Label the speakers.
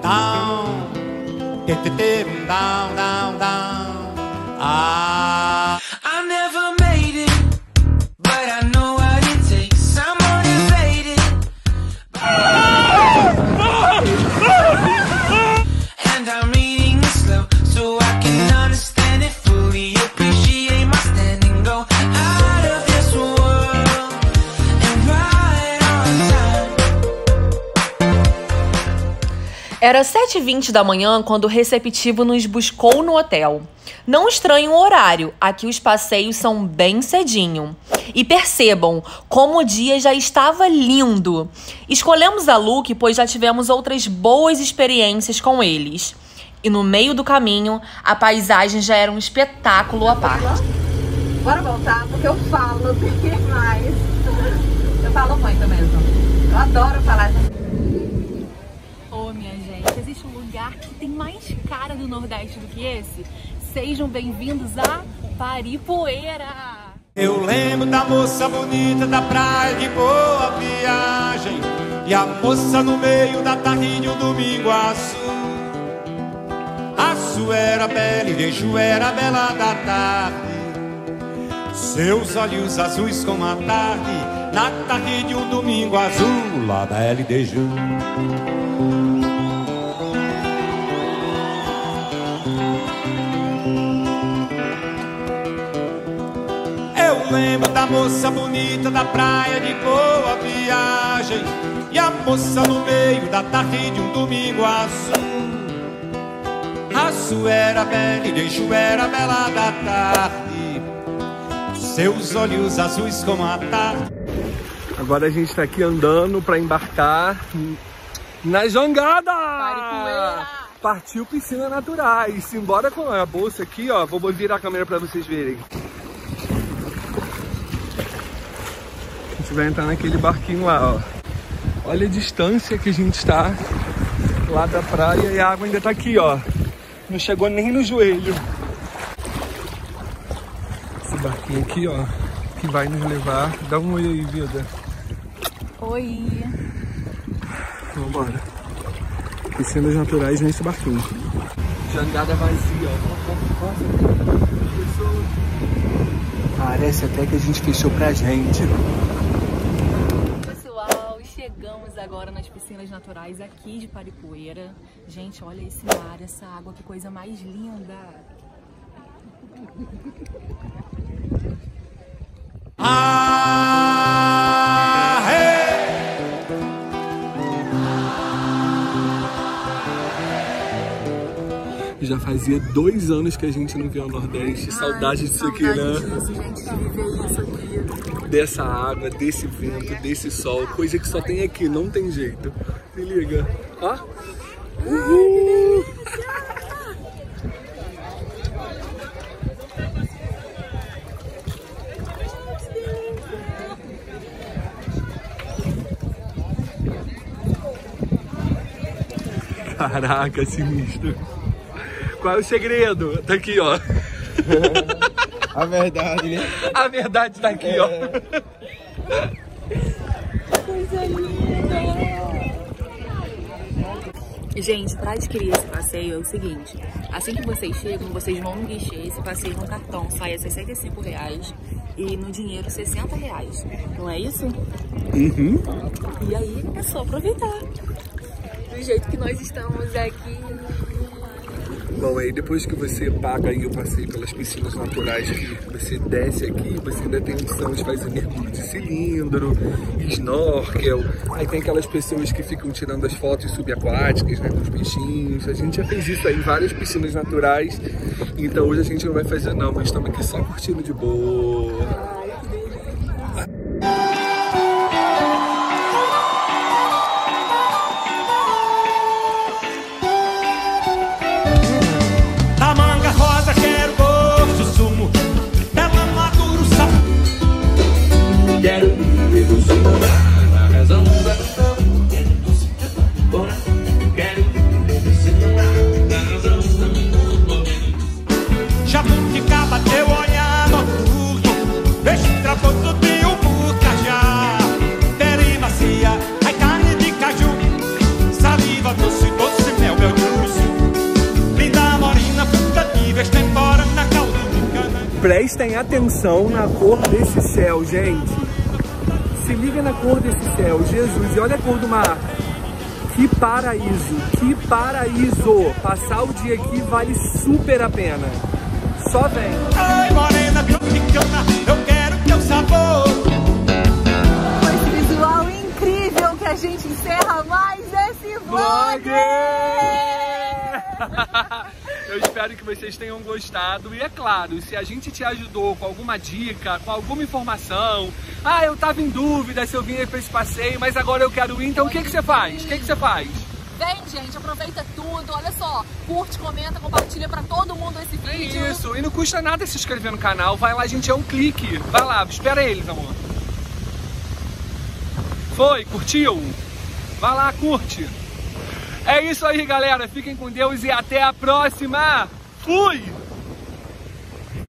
Speaker 1: down, down, down, down. Ah.
Speaker 2: I never made it, but I know what it takes. I'm motivated, and I'm reading it slow so I can understand it fully. Appreciate my standing, go out of this world and ride on time.
Speaker 3: Era 7h20 da manhã quando o receptivo nos buscou no hotel. Não estranhem o horário, aqui os passeios são bem cedinho. E percebam como o dia já estava lindo. Escolhemos a Look pois já tivemos outras boas experiências com eles. E no meio do caminho, a paisagem já era um espetáculo à parte.
Speaker 4: Bora voltar, porque eu falo demais. Eu falo muito mesmo. Eu adoro falar.
Speaker 5: Ô, minha gente, existe um lugar que tem mais cara do Nordeste do que esse? Sejam bem-vindos a Paripoeira!
Speaker 1: Eu lembro da moça bonita da praia de Boa Viagem, e a moça no meio da tarde de um domingo azul. Açu era bela e Deju era bela da tarde, seus olhos azuis como a tarde, na tarde de um domingo azul, lá da Deju. Eu lembro da moça bonita da praia de Boa Viagem, e a moça no meio da tarde de um domingo azul. Açu era bela e Deju era bela da tarde, seus olhos azuis como a tarde.
Speaker 6: Agora a gente tá aqui andando pra embarcar na jangada!
Speaker 5: Paripoeira!
Speaker 6: Partiu Piscinas Naturais. Simbora com a bolsa aqui, ó. Vou virar a câmera pra vocês verem. A gente vai entrar naquele barquinho lá, ó. Olha a distância que a gente está lá da praia e a água ainda tá aqui, ó. Não chegou nem no joelho. Esse barquinho aqui, ó, que vai nos levar. Dá um oi aí, vida.
Speaker 5: Oi!
Speaker 6: Vambora. Piscinas Naturais nesse barquinho. Jangada vazia, ó. Parece até que a gente fechou pra gente.
Speaker 5: Pessoal, chegamos agora nas piscinas naturais aqui de Paripoeira. Gente, olha esse mar, essa água, que coisa mais linda!
Speaker 1: Ah, hey!
Speaker 6: Já fazia 2 anos que a gente não via o Nordeste. Saudade disso aqui, né? Dessa água, desse vento, desse sol. Coisa que só tem aqui, não tem jeito. Se liga. Ó. Uhul. Caraca, sinistro. Qual é o segredo? Tá aqui, ó.
Speaker 7: A verdade, né?
Speaker 6: A verdade tá aqui, ó.
Speaker 5: Coisa linda! Gente, para adquirir esse passeio é o seguinte: assim que vocês chegam, vocês vão no guichê, esse passeio no cartão sai a R$65 e no dinheiro R$60. Não é isso?
Speaker 6: Uhum.
Speaker 5: E aí é só aproveitar. Do jeito que nós estamos aqui.
Speaker 6: Bom, aí depois que você paga aí o passeio pelas piscinas naturais, que você desce aqui, você ainda tem a opção de fazer mergulho de cilindro, snorkel. Aí tem aquelas pessoas que ficam tirando as fotos subaquáticas, né, com os peixinhos. A gente já fez isso aí em várias piscinas naturais, então hoje a gente não vai fazer não, mas estamos aqui só curtindo de boa.
Speaker 2: Quero viver do seu lugar, na razão da questão. Quero viver do seu lugar, na razão da
Speaker 1: Jabuticaba, teu olhar noturno,
Speaker 6: Prestem atenção na cor desse céu, gente. Se liga na cor desse céu, Jesus, e olha a cor do mar. Que paraíso, que paraíso. Passar o dia aqui vale super a pena. Só vem.
Speaker 1: Ai, morena tropicana, eu quero teu sabor.
Speaker 4: Com esse visual incrível que a gente encerra mais esse vlog.
Speaker 6: Eu espero que vocês tenham gostado. E é claro, se a gente te ajudou com alguma dica, com alguma informação, eu tava em dúvida se eu vinha para esse passeio, mas agora eu quero ir, então o que você faz? O que você faz?
Speaker 5: Vem, gente, aproveita tudo, olha só, curte, comenta, compartilha pra todo mundo esse vídeo.
Speaker 6: Isso, e não custa nada se inscrever no canal, vai lá, gente, é um clique. Vai lá, espera eles, amor. Foi? Curtiu? Vai lá, curte. É isso aí, galera, fiquem com Deus e até a próxima. Fui!